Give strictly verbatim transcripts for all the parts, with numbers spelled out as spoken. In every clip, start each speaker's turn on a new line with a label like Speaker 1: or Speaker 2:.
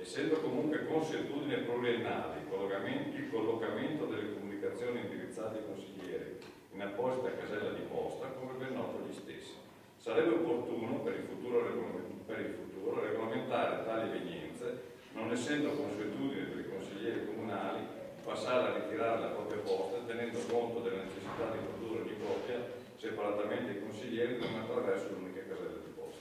Speaker 1: essendo comunque consuetudine pluriennali il collocamento delle comunicazioni indirizzate ai consiglieri in apposita casella di posta, come ben noto gli stessi. Sarebbe opportuno per il futuro, per il futuro regolamentare tali evenienze, non essendo consuetudine per i consiglieri comunali passare a ritirare la propria posta tenendo conto della necessità di produrre ogni copia separatamente ai consiglieri non attraverso l'unica casella di posta.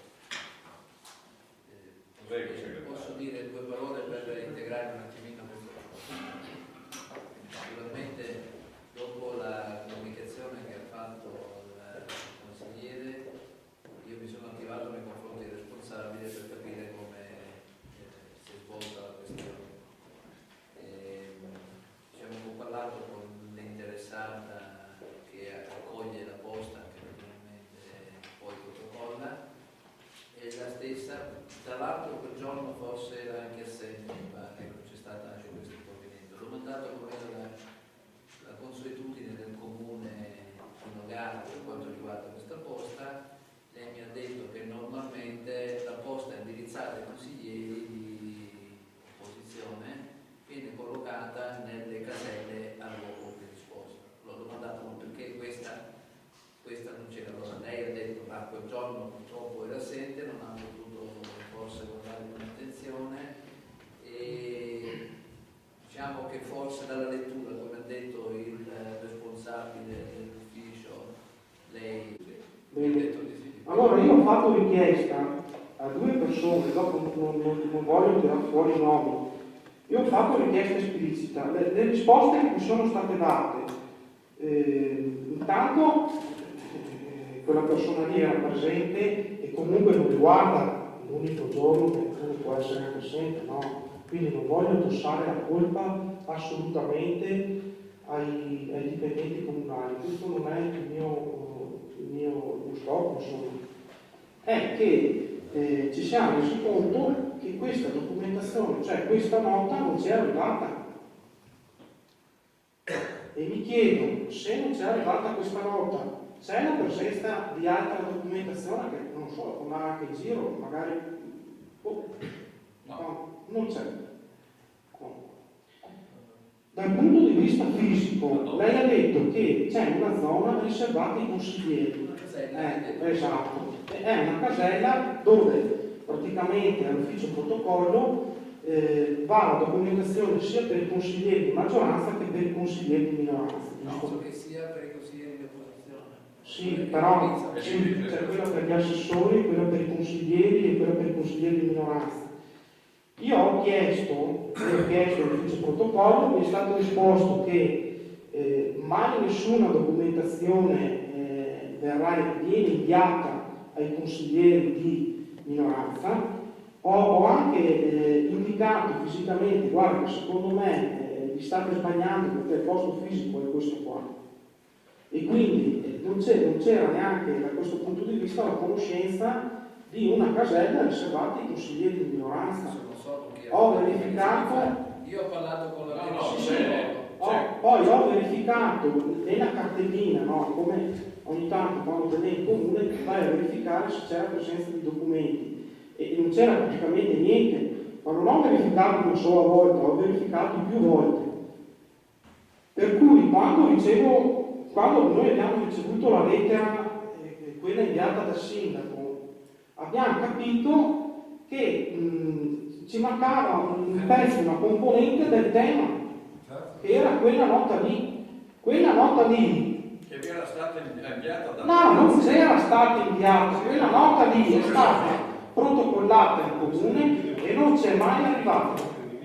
Speaker 1: Prego,
Speaker 2: eh, posso dire due parole per integrare un attimino questo fatto. Naturalmente dopo la comunicazione che ha fatto il consigliere io mi sono attivato nei confronti del responsabile per capire come eh, si è svolta la questione. E, diciamo, ho parlato con l'interessata che accoglie la posta, che naturalmente poi protocolla, e la stessa, tra l'altro quel giorno forse era anche assente, ma ecco, c'è stato anche questo provvedimento. L'ho mandato come la, la consuetudine del comune di Nogara per quanto riguarda questa posta. Lei mi ha detto che normalmente la posta indirizzata ai consiglieri di opposizione viene collocata nelle caselle al luogo predisposto. L'ho domandato perché questa, questa non c'era. Allora lei ha detto che quel giorno purtroppo era assente, non ha potuto forse guardare con attenzione e diciamo che forse dalla lettura, come ha detto il responsabile dell'ufficio, lei
Speaker 3: Bene.
Speaker 2: ha detto di sì.
Speaker 3: Allora io ho fatto richiesta a due persone, dopo non, non, non voglio tirare fuori i nomi, io ho fatto richiesta esplicita, le, le risposte che mi sono state date, eh, intanto eh, quella persona lì era presente e comunque non riguarda l'unico giorno che uno può essere anche assente, no? Quindi non voglio addossare la colpa assolutamente ai, ai dipendenti comunali, questo non è il mio... il mio scopo insomma, è che eh, ci siamo resi conto che questa documentazione, cioè questa nota non ci è arrivata e mi chiedo se non ci è arrivata questa nota c'è la presenza di altra documentazione che non so, non ha anche in giro, magari oh, no, non c'è. No. Dal punto di vista fisico, lei ha detto che c'è una zona riservata ai consiglieri. Eh, esatto. È una casella dove praticamente all'ufficio protocollo eh, va la documentazione sia per i consiglieri di maggioranza che per i consiglieri di minoranza.
Speaker 2: No, che sia per i consiglieri di opposizione.
Speaker 3: Sì, però sì, c'è quella per gli assessori, quella per i consiglieri e quella per i consiglieri di minoranza. Io ho chiesto, ho chiesto all'ufficio protocollo, mi è stato risposto che eh, mai nessuna documentazione eh, verrà, viene inviata ai consiglieri di minoranza. Ho, ho anche eh, indicato fisicamente, guarda, secondo me eh, vi state sbagliando perché il posto fisico è questo qua. E quindi eh, non c'era neanche da questo punto di vista la conoscenza di una casella riservata ai consiglieri di minoranza. Ho verificato,
Speaker 2: io ho parlato con la
Speaker 1: no, no,
Speaker 2: sì,
Speaker 3: ho, poi ho verificato nella cartellina, no, come ogni tanto quando te ne in comune vai a verificare se c'era presenza di documenti e, e non c'era praticamente niente, ma non ho verificato una sola volta, ho verificato più volte. Per cui quando ricevo, quando noi abbiamo ricevuto la lettera, eh, quella inviata dal sindaco, abbiamo capito che mh, ci mancava un pezzo, una componente del tema, che era quella nota lì. Quella nota lì
Speaker 1: che era stata inviata da...
Speaker 3: no, non c'era stata inviata, quella nota lì è stata protocollata in comune e non c'è mai arrivata.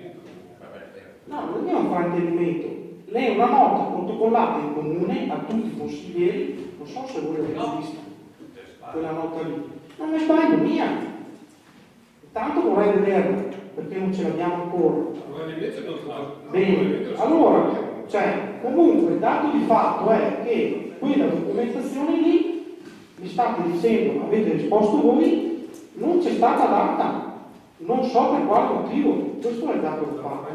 Speaker 3: No, non è un fraintendimento. Lei è una nota protocollata in comune a tutti i consiglieri, non so se voi l'avete vista, quella nota lì. Non è sbaglio mia. Tanto vorrei vederla, perché non ce l'abbiamo ancora. Bene, allora, cioè, comunque il dato di fatto è che quella documentazione lì, mi state dicendo, avete risposto voi, non c'è stata data, non so per quale motivo, questo è il dato di fatto.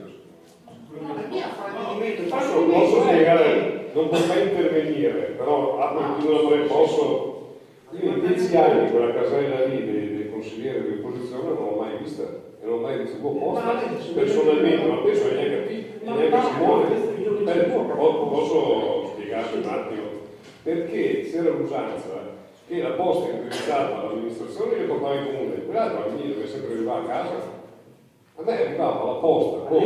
Speaker 3: No, è mia fraintendimento,
Speaker 4: posso, posso spiegare, non potrei intervenire, però apro il chiudo posso. Io in dieci anni quella casella lì dei, dei consiglieri di opposizione non l'ho mai vista e non l'ho mai magari si può posta personalmente, ma penso che neanche a neanche a Simone. Eh, posso spiegarti un attimo? Perché c'era l'usanza che la posta indirizzata all'amministrazione le portava in comune, quell'altro a me dove sempre arrivava a casa. A me arrivava la posta con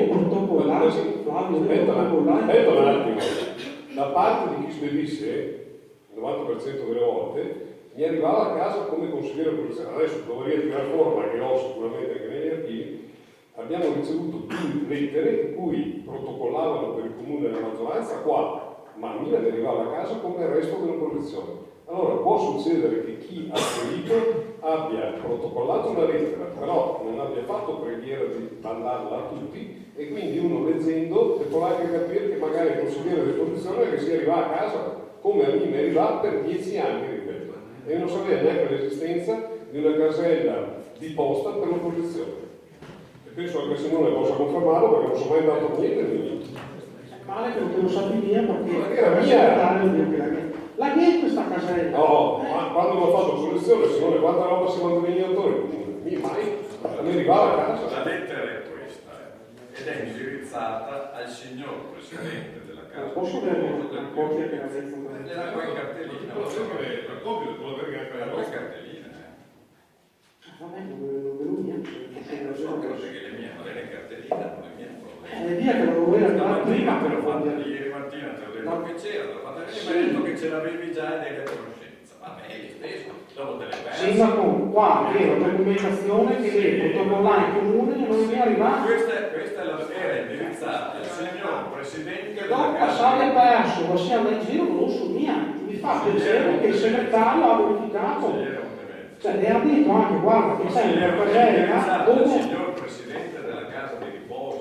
Speaker 4: aspetta un attimo, da parte di chi spedisse, il novanta per cento delle volte, mi arrivava a casa come consigliere poliziale. Adesso dovrei tirare fuori, ma che ho sicuramente anche negli archivi, abbiamo ricevuto più lettere in cui protocollavano per il comune della maggioranza qua, ma mi arrivava a casa come il resto della protezione. Allora può succedere che chi ha spedito abbia protocollato una lettera, però non abbia fatto preghiera di mandarla a tutti, e quindi uno leggendo può anche capire che magari il consigliere di posizione che si arriva a casa come a me mi arriva per dieci anni, ripeto, e non sapeva neanche l'esistenza di una casella di posta per l'opposizione. E penso che Simone possa confermarlo perché non sono mai dato niente.
Speaker 3: Male che non te lo sapi via perché
Speaker 4: era mia.
Speaker 3: La mia è questa casella.
Speaker 4: No, eh. ma quando l'ho fatto soluzione, Simone, quanta roba si manda negli autori? Mi mai, a me arrivava a casa.
Speaker 1: La lettera è questa, eh, ed è indirizzata al signor Presidente della Casa.
Speaker 3: Posso avere una copia che avete?
Speaker 1: Nella tua cartellina. La copia devo avere anche la tua cartellina.
Speaker 3: Vabbè, non vedo niente.
Speaker 1: Non credo che le mie, ma le cartelline non le mie.
Speaker 3: Eh, via che la dovevo arrivare prima
Speaker 1: te
Speaker 3: per
Speaker 1: l'ho fatta
Speaker 3: fare.
Speaker 1: ieri mattina, te l'ho detto che c'era, te l'ho fatta ieri, mi hai detto che ce l'avevi già ed eri a conoscenza. Va bene, stesso, dopo te le persi.
Speaker 3: Sindaco, qua era documentazione che lei protocollare in comune e non mi è arrivata.
Speaker 1: Questa, questa è la, era indirizzata al signor Presidente della
Speaker 3: No,
Speaker 1: Casa.
Speaker 3: passate perso, ma siamo in giro, non lo so niente. Mi fa piacere che il segretario ha verificato. Cioè, le ha detto anche, guarda, che c'è una casella
Speaker 1: dove...
Speaker 3: dove...
Speaker 1: signor Presidente della Casa di Riposo.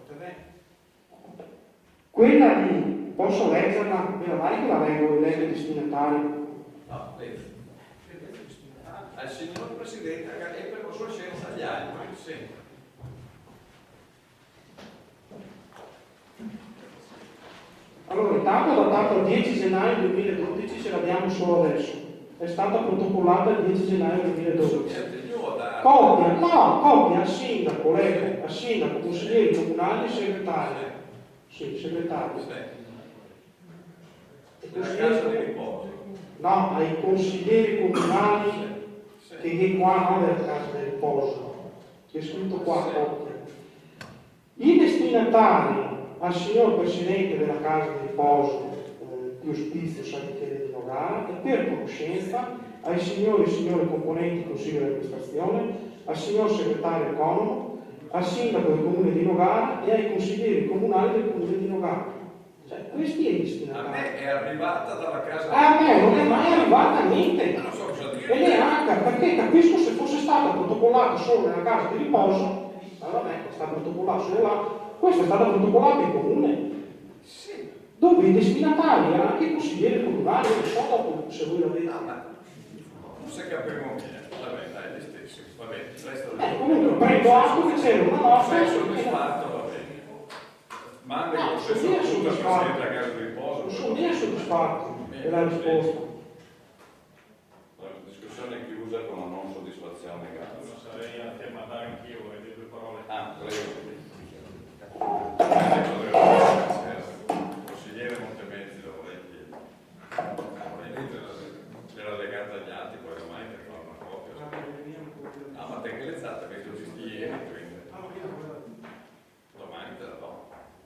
Speaker 3: Quella lì, posso leggerla? Meno male che la leggo e leggo il destinatario.
Speaker 1: No, leggo. Al signor Presidente e per consulenza agli altri, sì.
Speaker 3: Allora, intanto è datato il dieci gennaio duemiladodici, ce l'abbiamo solo adesso. È stata protocollata il dieci gennaio duemiladodici. Copia, no, copia al sindaco, leggo, al sindaco, consiglieri comunali e segretari. Sì, segretario.
Speaker 1: Della Casa di Riposo.
Speaker 3: No, ai consiglieri comunali che è qua non è della Casa di Riposo. C'è scritto qua copia. I destinatari al signor Presidente della Casa di Riposo eh, di Ospizio San Michele di Nogara e per conoscenza ai signori e signore componenti del Consiglio di amministrazione, al signor segretario economo, al sindaco del comune di Nogara e ai consiglieri comunali del comune di Nogara. Cioè, questi è il destinatario.
Speaker 1: A me è arrivata dalla Casa di
Speaker 3: Riposo. A me non è mai arrivata niente.
Speaker 1: Non so cosa dire.
Speaker 3: E neanche, perché capisco se fosse stata protocollata solo nella Casa di Riposo, allora vabbè, è stata protocollata solo là. Questa è stata protocollata in comune,
Speaker 1: sì.
Speaker 3: Dove i destinatari erano anche i consiglieri comunali, non so dopo se voi l'avete.
Speaker 1: No, ma non si capiamo niente, vabbè, dai, gli stessi, va bene, resta
Speaker 3: Eh, comunque prendo atto che c'era una nostra.
Speaker 1: sei soddisfatto, va bene. Manda
Speaker 3: No,
Speaker 1: con
Speaker 3: sono
Speaker 1: questo
Speaker 3: io
Speaker 1: tutto al
Speaker 3: soddisfatto.
Speaker 1: Presidente della Casa di Riposo.
Speaker 3: Non sono io soddisfatto della risposta.
Speaker 1: La discussione è chiusa con una non soddisfazione. Grazie.
Speaker 5: Sarei a firmatare anch'io, vorrei due parole.
Speaker 1: Ah, prego. Consigliere Montemezzi lo vorrei chiedere. Era legata agli atti, poi ormai per fare una copia. Ah, ma te che lezzata che tu ci stii ieri, quindi. Domani te la do.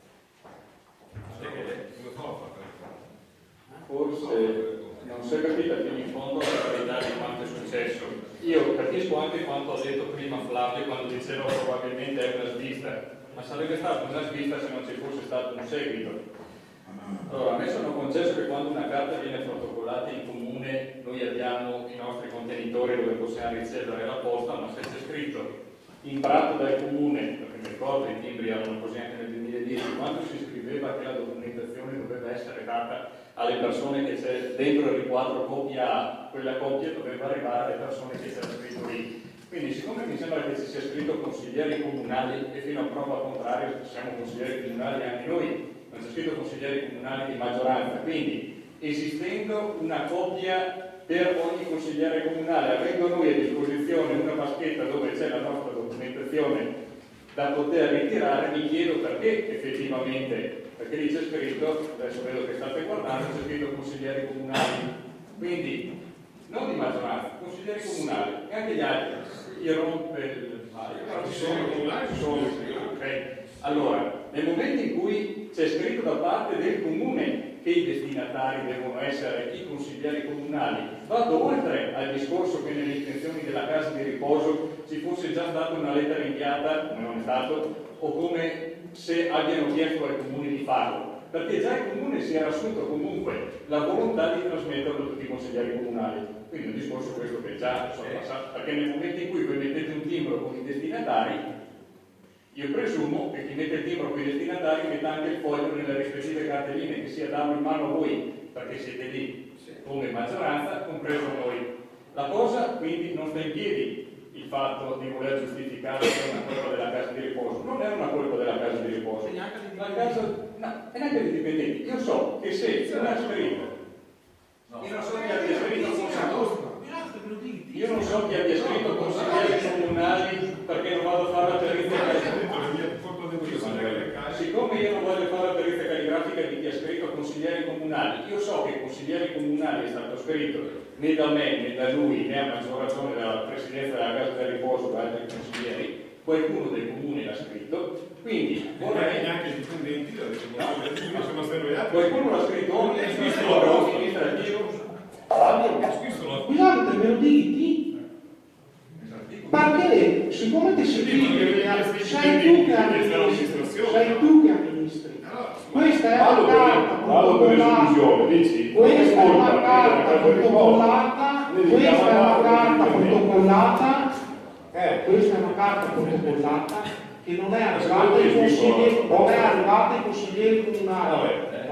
Speaker 5: Forse non si è capita fino in fondo la verità di quanto è successo. Io capisco anche quanto ha detto prima Flavio quando diceva probabilmente è una svista. Ma sarebbe stata una svista se non ci fosse stato un seguito. Allora, a me sono concesso che quando una carta viene protocollata in comune noi abbiamo i nostri contenitori dove possiamo ricevere la posta, ma se c'è scritto imbrato dal comune, perché mi ricordo i timbri erano così anche nel duemiladieci, quando si scriveva che la documentazione doveva essere data alle persone che c'è dentro il riquadro copia A, quella copia doveva arrivare alle persone che c'era scritto lì. Quindi siccome mi sembra che ci sia scritto consiglieri comunali e fino a prova contraria siamo consiglieri comunali anche noi, non c'è scritto consiglieri comunali di maggioranza, quindi esistendo una copia per ogni consigliere comunale, avendo noi a disposizione una vaschetta dove c'è la nostra documentazione da poter ritirare, mi chiedo perché effettivamente, perché lì c'è scritto, adesso vedo che state guardando, c'è scritto consiglieri comunali, quindi non di maggioranza, consiglieri comunali, e anche gli altri, gli rompe il
Speaker 4: Ci sono i comunali, ci sono i
Speaker 5: ok. Allora, nel momento in cui c'è scritto da parte del comune che i destinatari devono essere i consiglieri comunali, vado oltre al discorso che nelle intenzioni della casa di riposo ci fosse già stata una lettera inviata, come non è stato, o come se abbiano chiesto ai comuni di farlo, perché già il comune si era assunto comunque la volontà di trasmetterlo a tutti i consiglieri comunali. Quindi un discorso questo che già sono passato, perché nel momento in cui voi mettete un timbro con i destinatari, io presumo che chi mette il timbro con i destinatari metta anche il foglio nelle rispettive cartelline, che sia dato in mano a voi, perché siete lì come maggioranza, compreso noi. La cosa quindi non sta in piedi il fatto di voler giustificare che è una colpa della casa di riposo. Non è una colpa della casa di riposo. La casa, no, e neanche dei dipendenti. Io so che se non ha scritto, io non so chi abbia scritto io non so chi abbia scritto consiglieri comunali perché non vado a fare la perizia calligrafica. Siccome io non voglio fare la perizia calligrafica di chi ha scritto consiglieri comunali, io so che consiglieri comunali è stato scritto né da me né da lui né a maggior ragione dalla presidenza della casa del riposo da altri consiglieri, qualcuno del comune l'ha scritto, quindi vorrei
Speaker 4: neanche i dipendenti
Speaker 5: qualcuno l'ha scritto o nel ministro amministrativo.
Speaker 3: Scusate, me lo diti? Perché siccome ti sei tu che amministri, sei tu che amministri. Questa è la carta protocollata, questa è la carta protocollata, questa è la carta protocollata, questa è una carta protocollata che non è arrivata ai consiglieri, non è arrivata ai consiglieri comunali.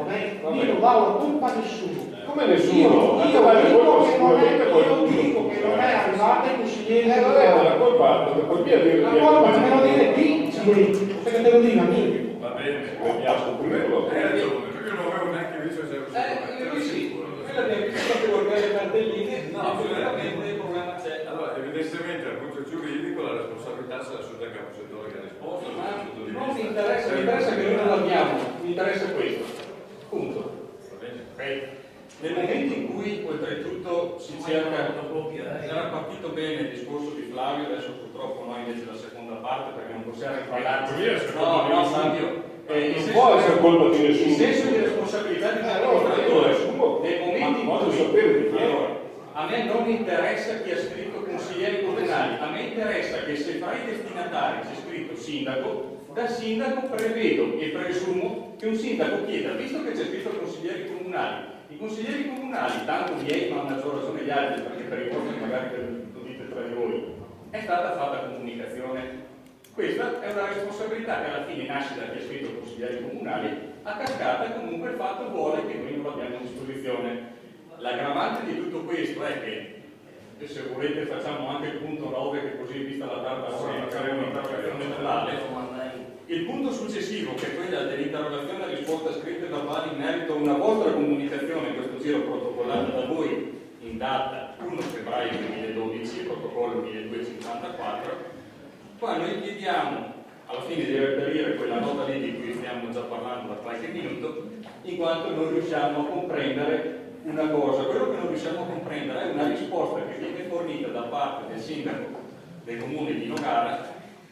Speaker 3: Io non do la colpa a nessuno.
Speaker 4: Come nessuno?
Speaker 3: Io, io,
Speaker 4: io,
Speaker 3: dico, che non è,
Speaker 4: io
Speaker 3: dico che non è arrivata ai consiglieri
Speaker 4: eh,
Speaker 3: comunali.
Speaker 4: vabbè, la colpa, la colpa è dire
Speaker 3: La colpa me lo dire qui, perché te lo dico a me.
Speaker 1: Va bene,
Speaker 4: vediamo quello.
Speaker 1: hai ragione, perché io non avevo neanche visto se ero
Speaker 5: Eh, io sì, quella abbiamo visto che guardare le cartelline, no, assolutamente il problema c'è.
Speaker 1: Allora, evidentemente dal punto giuridico la responsabilità se la assunta Caposettore che ha risposto.
Speaker 5: Ma non mi interessa, mi interessa che noi non l'abbiamo, mi interessa questo. Punto.
Speaker 1: Va bene?
Speaker 5: Ok? Nel momento in cui oltretutto si cerca, era partito bene il discorso di Flavio, adesso purtroppo noi invece la seconda parte perché non possiamo parlare. No, no, Flavio. Eh,
Speaker 4: Non può essere colpa di nessuno.
Speaker 5: Il senso di responsabilità di un
Speaker 4: Allora,
Speaker 5: amministratore
Speaker 4: nessuno.
Speaker 5: nel momento in
Speaker 4: Ma voglio
Speaker 5: cui
Speaker 4: sapere di chi è.
Speaker 5: allora, a me non interessa chi ha scritto consiglieri comunali, a me interessa che se fra i destinatari c'è scritto sindaco, da sindaco prevedo e presumo che un sindaco chieda, visto che c'è scritto consiglieri comunali, i consiglieri comunali, tanto miei ma a maggior ragione gli altri, perché per i vostri magari lo dite tra di voi, è stata fatta comunicazione. Questa è una responsabilità che alla fine nasce da chi ha scritto consiglieri comunali, a cascata comunque il fatto vuole che noi non l'abbiamo a disposizione. L'aggravante di tutto questo è che, e se volete facciamo anche il punto nove, che così vista la tarda ora faremo un'interrogazione totale. Il punto successivo, che è quella dell'interrogazione a risposta scritta e verbale in merito a una vostra comunicazione, questo giro protocollata da voi in data primo febbraio duemiladodici, protocollo milleduecentocinquantaquattro, qua noi chiediamo alla fine di reperire quella nota lì di cui stiamo già parlando da qualche minuto, in quanto non riusciamo a comprendere una cosa. Quello che non riusciamo a comprendere è una risposta che viene fornita da parte del sindaco del comune di Nogara,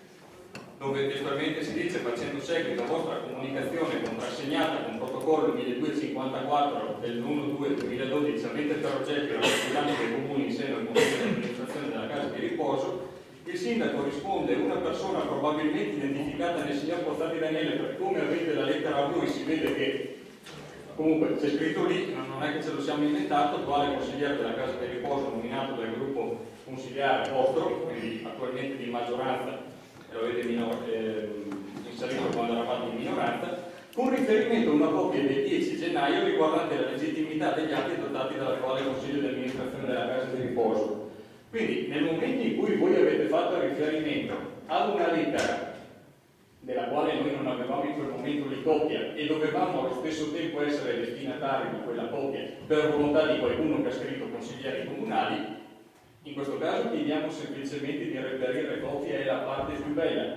Speaker 5: dove testualmente si dice: facendo seguito a vostra comunicazione contrassegnata con protocollo milleduecentocinquantaquattro dell'uno due duemiladodici avente per oggetto la rappresentanza dei comuni in seno al consiglio di amministrazione della casa di riposo, il sindaco risponde: una persona probabilmente identificata nel signor Pozzati Daniele, perché come avete la lettera a voi si vede che comunque c'è scritto lì, non è che ce lo siamo inventato, quale consigliere della casa di riposo nominato dal gruppo consigliare vostro, quindi attualmente di maggioranza, lo avete minor, eh, inserito quando eravate in minoranza, con riferimento a una copia del dieci gennaio riguardante la legittimità degli atti adottati dall'attuale Consiglio di amministrazione della casa di riposo. Quindi nel momento in cui voi avete fatto riferimento ad una lettera della quale noi non avevamo in quel momento le copie e dovevamo allo stesso tempo essere destinatari di quella copia per volontà di qualcuno che ha scritto consiglieri comunali, in questo caso chiediamo semplicemente di reperire copia, è la parte più bella.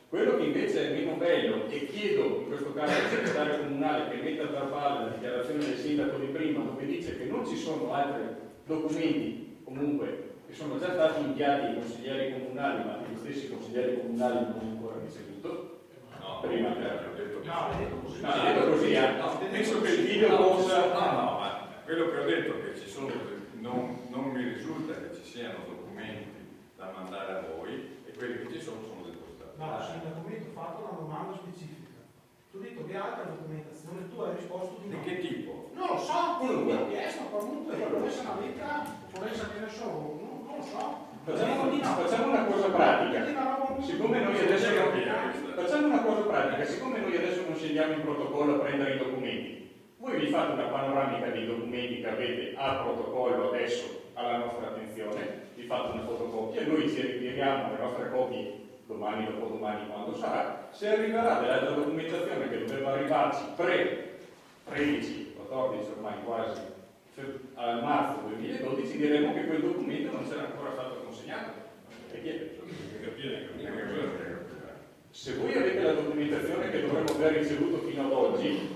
Speaker 5: Quello che invece è meno bello, e chiedo in questo caso al segretario comunale che metta a verbale la dichiarazione del sindaco di prima, dove dice che non ci sono altri documenti comunque che sono già stati inviati ai consiglieri comunali, ma che gli stessi consiglieri comunali non hanno ancora ricevuto.
Speaker 1: No,
Speaker 5: prima
Speaker 1: che ho detto che
Speaker 3: No, detto così.
Speaker 5: no, detto così, eh.
Speaker 1: no,
Speaker 5: Penso che il video possa.
Speaker 1: no, no, ma quello che ho detto è che ci sono, non, non mi risulta che ci siano documenti da mandare a voi, e quelli che ci sono sono depositati.
Speaker 3: No, il documento ha fatto una domanda specifica. Tu hai detto che altra documentazione, tu hai risposto di
Speaker 1: Di
Speaker 3: no.
Speaker 1: che tipo?
Speaker 3: Non lo so, quello che ho chiesto comunque, può essere una lettera, può essere che ne so, non, non lo so.
Speaker 5: Facciamo, facciamo una cosa pratica. Siccome noi adesso facciamo una cosa pratica, siccome noi adesso non scendiamo in protocollo a prendere i documenti, voi vi fate una panoramica dei documenti che avete al protocollo adesso alla nostra attenzione, vi fate una fotocopia, noi ci ritiriamo le nostre copie domani, dopodomani, quando sarà. Se arriverà dell'altra documentazione che doveva arrivarci pre tredici, quattordici ormai quasi a marzo duemiladodici, diremo che quel documento non c'era ancora stato consegnato. E chiede. Se voi avete la documentazione che dovremmo aver ricevuto fino ad oggi,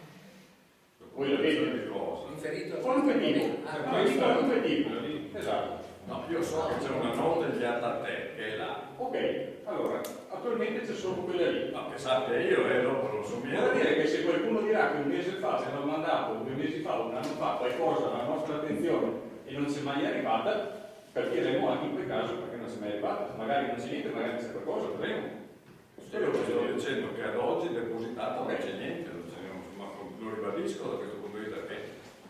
Speaker 5: voi l'avete
Speaker 2: Riferito a
Speaker 5: qualunque tipo,
Speaker 2: Ah,
Speaker 5: qualunque tipo. Esatto.
Speaker 1: No, io so che c'è una nota inviata a te, che è là.
Speaker 5: Ok, allora, attualmente c'è solo quella lì.
Speaker 1: No, che sappia io e dopo lo so mio.
Speaker 5: Vuol dire che se qualcuno dirà che un mese fa se l'ha mandato, due mesi fa, un anno fa, qualcosa alla nostra attenzione e non c'è mai arrivata, capiremo anche in quel caso perché non c'è mai arrivata. Magari non c'è niente, magari c'è qualcosa, vedremo.
Speaker 1: Quello che sto dicendo che ad oggi depositato non c'è niente, non c'è, ma lo ribadisco da questo punto di vista che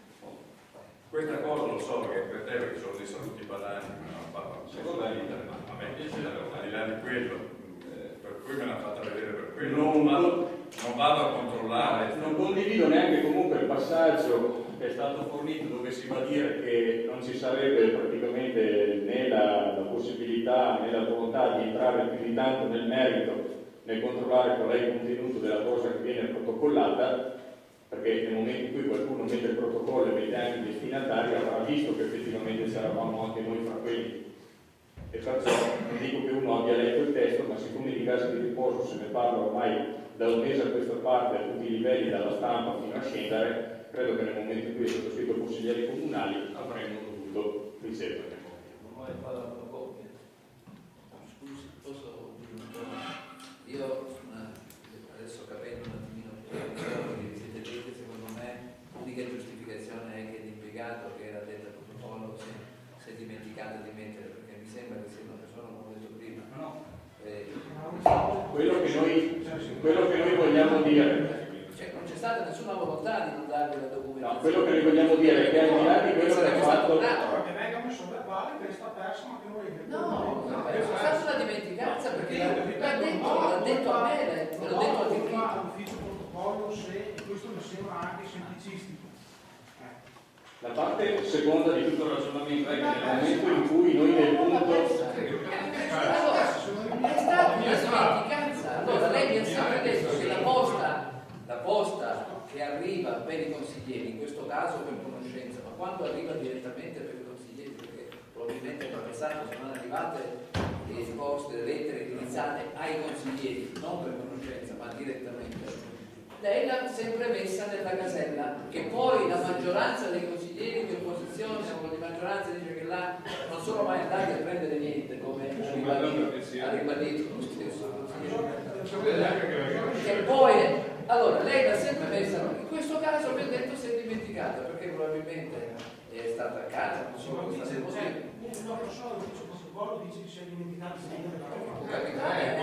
Speaker 1: questa cosa lo so che per te perché sono dei saluti padani, non fatto secondo la vita, ma a me piace al di là di quello, eh, per cui me l'ha fatta vedere per quello, non,
Speaker 5: Non-
Speaker 1: vado, non vado a controllare.
Speaker 5: Non condivido neanche comunque il passaggio che è stato fornito dove si va a dire che non ci sarebbe praticamente né la, la possibilità né la volontà di entrare più di tanto nel merito nel controllare qual è il contenuto della cosa che viene protocollata, perché nel momento in cui qualcuno mette il protocollo e mette anche il destinatario avrà visto che effettivamente c'eravamo anche noi fra quelli. E perciò non dico che uno abbia letto il testo, ma siccome di case di riposo se ne parla ormai da un mese a questa parte a tutti i livelli, dalla stampa fino a scendere, credo che nel momento in cui è sottoscritto consiglieri comunali avremmo dovuto ricevere.
Speaker 2: Non ho fatto la fotocopia. Scusi, posso dire un po'? Io eh, adesso capendo un attimino quello che siete detti, secondo me l'unica giustificazione è che l'impiegato che era dentro al protocollo si, si è dimenticato di mettere, perché mi sembra che sia una persona, come ho detto prima,
Speaker 5: No.
Speaker 2: eh,
Speaker 5: Quello che noi, quello che noi vogliamo dire,
Speaker 2: cioè, non c'è stata nessuna volontà di non darvi la documentazione.
Speaker 5: no, quello che noi vogliamo dire è che al di là di quello che ha fatto,
Speaker 3: Che venga messo a verbale che è stata persa, ma che noi
Speaker 2: No, no, è stata una dimenticanza perché l'ha detto, l'ha detto a me, me l'ho detto a te prima.
Speaker 3: L'ufficio protocollo, se questo mi sembra anche semplicistico.
Speaker 5: la parte seconda di tutto il ragionamento è che nel momento in cui noi nel punto
Speaker 2: Allora, è stata una dimenticanza. Allora, lei mi ha sempre detto che la posta, la posta che arriva per i consiglieri, in questo caso per conoscenza, ma quando arriva direttamente per i consiglieri, perché probabilmente nel passato sono arrivate le poste, le lettere indirizzate ai consiglieri, non per conoscenza, ma direttamente. Lei l'ha sempre messa nella casella, che poi la maggioranza dei consiglieri di opposizione o di maggioranza dice che là non sono mai andati a prendere niente, come ha ribadito, ha ribadito lo stesso consigliere. E poi, allora, lei l'ha sempre messa, in questo caso mi ha detto si è dimenticata, perché probabilmente è stata a casa, non so come sta così.
Speaker 3: Una persona dell'ufficio protocollo dice che si è dimenticato di dire la
Speaker 2: Può
Speaker 3: parola.
Speaker 2: capitare, è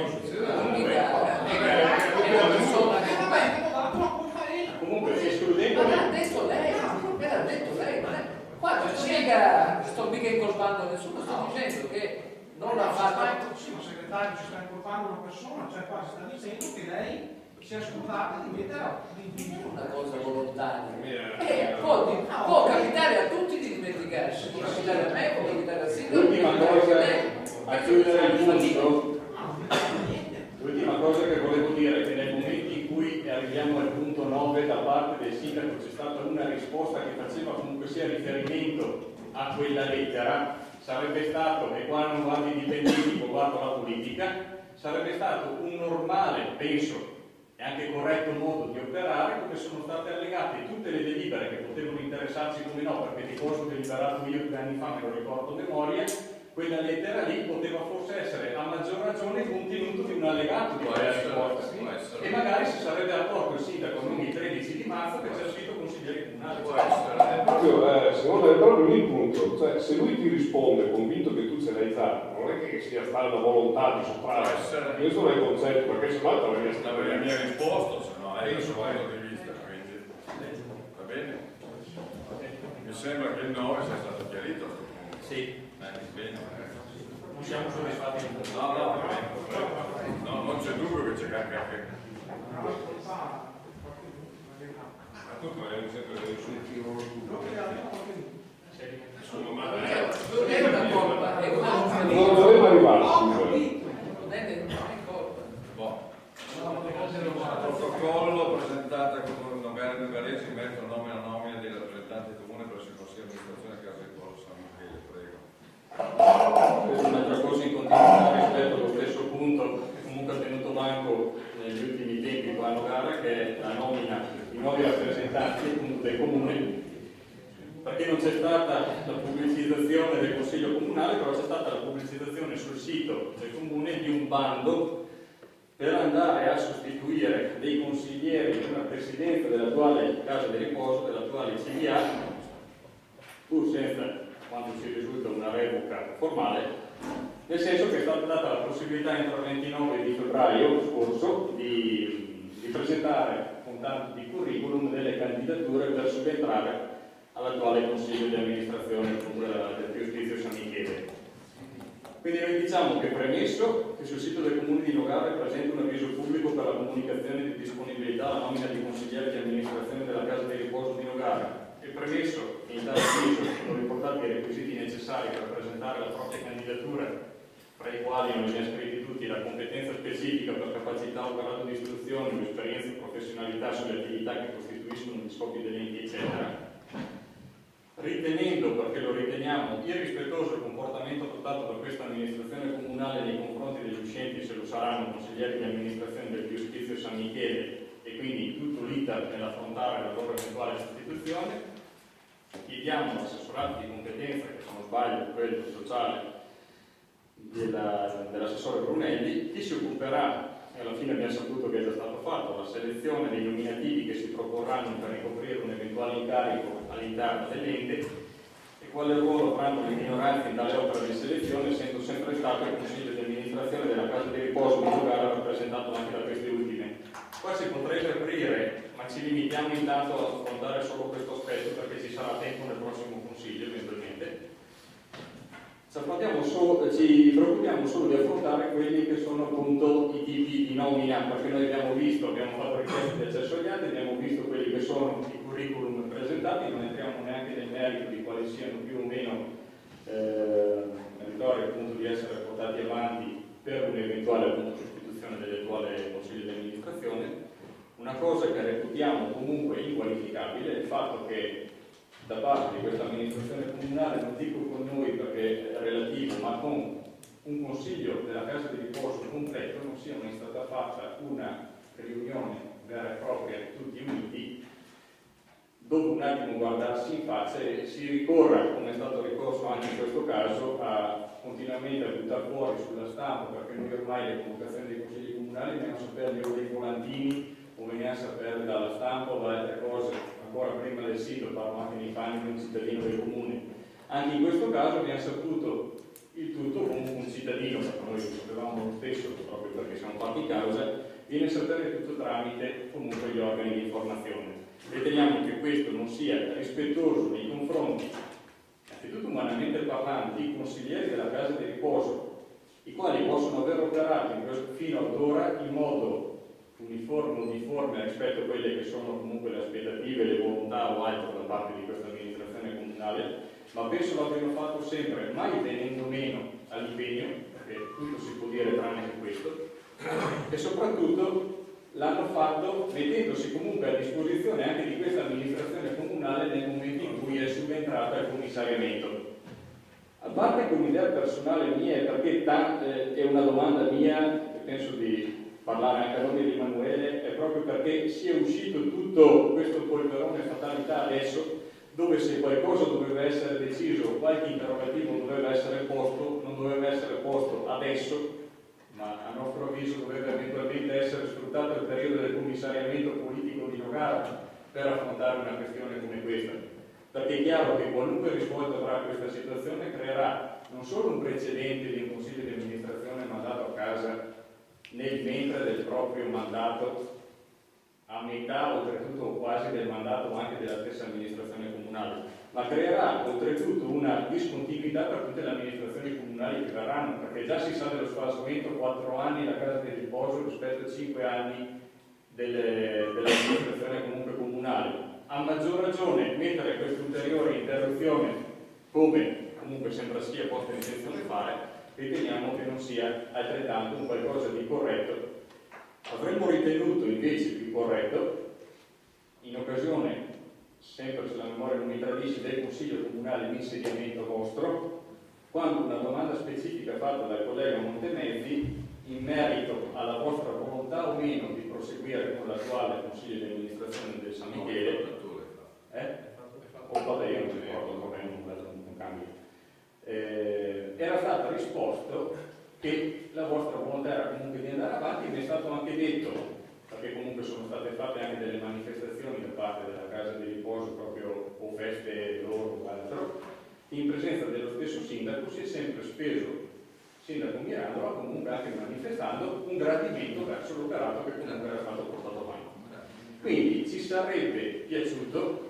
Speaker 2: una persona che
Speaker 5: comunque escludendo
Speaker 2: ma l'ha detto lei, me l'ha detto lei, ma lei, qua non sto mica, sto mica incolpando nessuno, sto dicendo che non l'ha fatto.
Speaker 3: Sì, ma il segretario ci sta incolpando una persona, cioè qua si sta dicendo che lei si è scordata di mettere di, di...
Speaker 2: Una cosa volontaria. Eh, può, di- può capitare a tutti di dimenticarsi, può capitare a me, può capitare a sindaco.
Speaker 5: l'ultima cosa a chiudere il punto, l'ultima cosa che volevo dire è che nel momento in cui arriviamo al punto nove da parte del sindaco c'è stata una risposta che faceva comunque sia riferimento a quella lettera, sarebbe stato, e qua non guardi i dipendenti, ma guardo la politica, sarebbe stato un normale, penso, e anche corretto modo di operare, come sono state allegate tutte le delibere che potevano interessarci, come no, perché di cosa ho deliberato io due anni fa, me lo ricordo a memoria, quella lettera lì poteva forse essere a maggior ragione il contenuto di un allegato di quella risposta, e magari si sarebbe accorto il sindaco non il tredici di marzo che c'è scritto consigliere comunale.
Speaker 4: Proprio, eh, secondo me è proprio lì il punto, cioè se lui ti risponde convinto che tu ce l'hai già, non è che sia stata una volontà di sottrarre, questo non è il concetto, perché se no
Speaker 1: l'avrei mia risposto, se no è il suo punto di vista, quindi va bene? Mi sembra che il nove sia stato chiarito a questo punto.
Speaker 5: Sì.
Speaker 1: Bene.
Speaker 5: Non siamo soddisfatti.
Speaker 1: No, no, no, non c'è dubbio che c'è anche anche. Tutto è sempre sul filo.
Speaker 2: Non è una colpa, è una
Speaker 4: non doveva arrivare.
Speaker 2: non è colpa.
Speaker 1: Boh. Il protocollo presentata con Novello Garesi in merito al nome e alla nomina dei rappresentanti comune presso il Consiglio di amministrazione a casa di Polo San Michele, prego.
Speaker 5: Questa è un'altra cosa in continuità rispetto allo stesso punto che comunque ha tenuto banco negli ultimi tempi qua a Nogara, che è la nomina di nuovi rappresentanti appunto del comune, perché non c'è stata la pubblicizzazione del Consiglio Comunale, però c'è stata la pubblicizzazione sul sito del comune di un bando per andare a sostituire dei consiglieri di una presidenza dell'attuale casa di riposo, dell'attuale C D A, pur senza quanto ci risulta una revoca formale, nel senso che è stata data la possibilità entro il ventinove di febbraio scorso di, di presentare con tanto di curriculum delle candidature per subentrare all'attuale Consiglio di amministrazione del Giustizio San Michele. Quindi noi diciamo che premesso che sul sito del Comune di Nogara è presente un avviso pubblico per la comunicazione di disponibilità alla nomina di consiglieri di amministrazione della casa di riposo di Nogara, e premesso che in tale avviso sono riportati i requisiti necessari per presentare la propria candidatura, fra i quali non li abbiamo scritti tutti, la competenza specifica per capacità o grado di istruzione o esperienza e professionalità sulle attività che costituiscono gli scopi dell'ente, eccetera, ritenendo, perché lo riteniamo irrispettoso il comportamento adottato da questa amministrazione comunale nei confronti degli uscenti, se lo saranno consiglieri di amministrazione del Giustizio San Michele, e quindi tutto l'iter nell'affrontare la loro eventuale sostituzione, chiediamo all'assessorato di competenza, che se non sbaglio è quello sociale della, dell'assessore Brunelli, chi si occuperà, e alla fine abbiamo saputo che è già stato fatto, la selezione dei nominativi che si proporranno per ricoprire un eventuale incarico all'interno dell'ente, e quale ruolo avranno le minoranze in tale opera di selezione, essendo sempre stato il Consiglio di amministrazione della casa di riposo di Nogara rappresentato anche da queste ultime. Qua si potrebbe aprire, ma ci limitiamo intanto ad affrontare solo questo aspetto perché ci sarà tempo nel prossimo Consiglio eventualmente. Ci, solo, ci preoccupiamo solo di affrontare quelli che sono appunto i tipi di nomina, perché noi abbiamo visto, abbiamo fatto richieste di accesso agli atti, abbiamo visto quelli che sono i curriculum presentati, non entriamo neanche nel merito di quali siano più o meno eh, meritori appunto di essere portati avanti per un'eventuale appunto sostituzione dell'attuale Consiglio di amministrazione. Una cosa che reputiamo comunque inqualificabile è il fatto che da parte di questa amministrazione comunale, non dico con noi perché è relativo, ma con un consiglio della casa di riposo completo, non sia mai stata fatta una riunione vera e propria tutti uniti, dove un attimo guardarsi in faccia e si ricorra, come è stato ricorso anche in questo caso, a continuamente a buttare fuori sulla stampa, perché noi ormai le convocazioni dei consigli comunali veniamo a saperle o dei volantini o veniamo a saperle dalla stampa o da altre cose. Ancora prima del sito, parlo anche nei panni di un cittadino del comune. Anche in questo caso abbiamo saputo il tutto comunque un cittadino, perché noi lo sapevamo lo stesso, proprio perché siamo fatti in causa, viene a sapere tutto tramite comunque gli organi di informazione. Riteniamo che questo non sia rispettoso nei confronti, innanzitutto umanamente parlando, di consiglieri della casa di riposo, i quali possono aver operato in questo, fino ad ora in modo uniforme o difforme rispetto a quelle che sono comunque le aspettative, le volontà o altro da parte di questa amministrazione comunale, ma penso l'abbiano fatto sempre, mai venendo meno all'impegno, perché tutto si può dire tranne che questo, e soprattutto l'hanno fatto mettendosi comunque a disposizione anche di questa amministrazione comunale nel momento in cui è subentrata il commissariamento. A parte come idea personale mia, perché eh, è una domanda mia penso di parlare anche a nome di Emanuele, è proprio perché sia uscito tutto questo polverone fatalità adesso, dove se qualcosa doveva essere deciso, qualche interrogativo doveva essere posto, non doveva essere posto adesso, ma a nostro avviso doveva eventualmente essere sfruttato il periodo del commissariamento politico di Nogara per affrontare una questione come questa. Perché è chiaro che qualunque risvolto avrà questa situazione creerà non solo un precedente di un consiglio di amministrazione mandato a casa nel mentre del proprio mandato, a metà oltretutto quasi del mandato anche della stessa amministrazione comunale, ma creerà oltretutto una discontinuità per tutte le amministrazioni comunali che verranno, perché già si sa dello sfalsamento quattro anni la casa di riposo rispetto a cinque anni delle, dell'amministrazione comunque comunale. A maggior ragione mettere questa ulteriore interruzione, come comunque sembra sia posta in intenzione fare, riteniamo che non sia altrettanto un qualcosa di corretto. Avremmo ritenuto invece più corretto, in occasione, sempre se la memoria non mi tradisce, del Consiglio Comunale di insediamento vostro, quando una domanda specifica fatta dal collega Montemezzi in merito alla vostra volontà o meno di proseguire con l'attuale Consiglio di amministrazione del San Michele, eh? O vabbè, io non mi ricordo, vabbè, non cambio. Eh, era stata risposto che la vostra volontà era comunque di andare avanti, mi è stato anche detto, perché comunque sono state fatte anche delle manifestazioni da parte della casa di riposo, proprio o feste loro o altro, in presenza dello stesso sindaco si è sempre speso, sindaco Mirandola, comunque anche manifestando un gradimento verso l'operato che comunque era stato portato avanti. Quindi ci sarebbe piaciuto,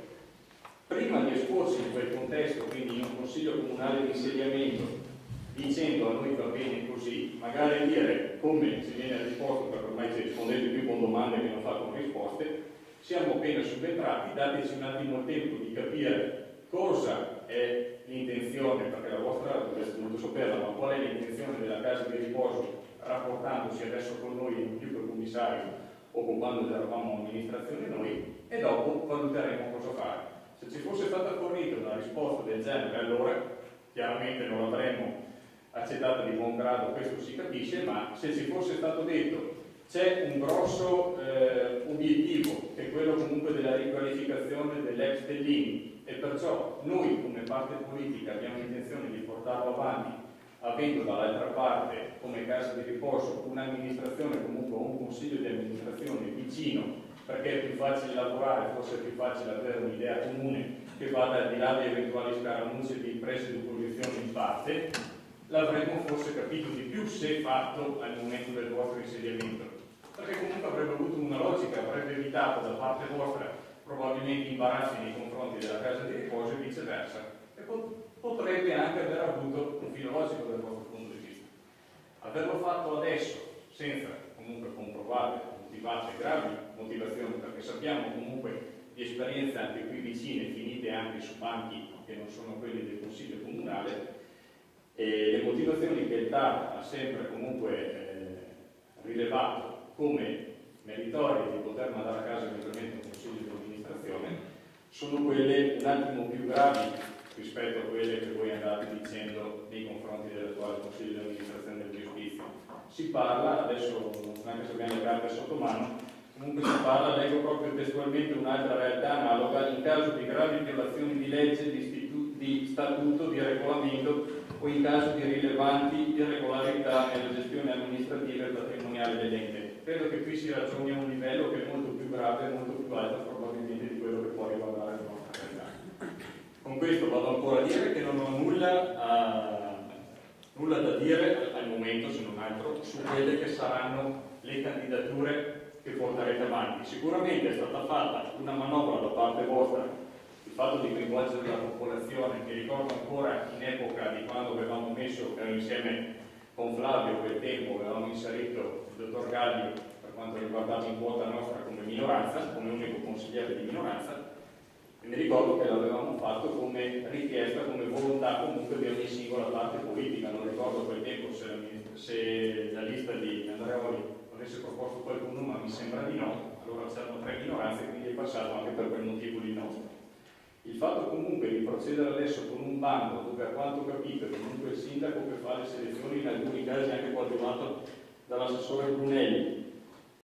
Speaker 5: prima di esporsi in quel contesto, quindi in un consiglio comunale di insediamento, dicendo a noi va bene così, magari dire come si viene risposto, perché ormai ci rispondete più con domande che non fa con risposte, siamo appena subentrati, dateci un attimo il tempo di capire cosa è l'intenzione, perché la vostra dovreste dovuto saperla, ma qual è l'intenzione della casa di riposo rapportandosi adesso con noi, non più col commissario o con quando eravamo amministrazione noi, e dopo valuteremo cosa fare. Se ci fosse stata fornita una risposta del genere, allora chiaramente non l'avremmo accettata di buon grado, questo si capisce, ma se ci fosse stato detto c'è un grosso eh, obiettivo, che è quello comunque della riqualificazione dell'ex Stellini, e perciò noi come parte politica abbiamo intenzione di portarlo avanti, avendo dall'altra parte come casa di riposo un'amministrazione, comunque un consiglio di amministrazione vicino, perché è più facile lavorare, forse è più facile avere un'idea comune che vada al di là di eventuali scaramucce di prese di posizione in parte, l'avremmo forse capito di più se fatto al momento del vostro insediamento, perché comunque avrebbe avuto una logica, avrebbe evitato da parte vostra probabilmente imbarazzi nei confronti della casa di riposo e viceversa, e potrebbe anche aver avuto un filo logico dal vostro punto di vista. Averlo fatto adesso senza comunque comprovate, motivate gravi motivazioni, perché sappiamo comunque di esperienze anche qui vicine, finite anche su banchi che non sono quelli del Consiglio Comunale, e le motivazioni che il T A R ha sempre comunque eh, rilevato come meritorie di poter mandare a casa eventualmente un Consiglio di amministrazione sono quelle un attimo più gravi rispetto a quelle che voi andate dicendo nei confronti dell'attuale Consiglio di amministrazione del giustizia. Si parla, adesso anche se abbiamo le carte sotto mano, comunque si parla, leggo proprio testualmente un'altra realtà analoga, in caso di gravi violazioni di legge, di, di statuto, di regolamento o in caso di rilevanti irregolarità nella gestione amministrativa e patrimoniale dell'ente. Credo che qui si ragioni a un livello che è molto più grave e molto più alto probabilmente di quello che può riguardare la nostra realtà. Con questo vado ancora a dire che non ho nulla, a, nulla da dire al momento, se non altro, su quelle che saranno le candidature che porterete avanti. Sicuramente è stata fatta una manovra da parte vostra, il fatto di coinvolgere la popolazione, che ricordo ancora in epoca di quando avevamo messo, ero insieme con Flavio quel tempo, avevamo inserito il dottor Gallio per quanto riguardava in quota nostra come minoranza, come unico consigliere di minoranza, e mi ricordo che l'avevamo fatto come richiesta, come volontà comunque di ogni singola parte politica. Non ricordo a quel tempo se la, se la lista di Andreoli avesse proposto qualcuno, ma mi sembra di no. Allora c'erano tre minoranze, quindi è passato anche per quel motivo di no. Il fatto comunque di procedere adesso con un bando dove, a quanto ho capito, comunque il sindaco che fa le selezioni in alcuni casi anche qualche lato dall'assessore Brunelli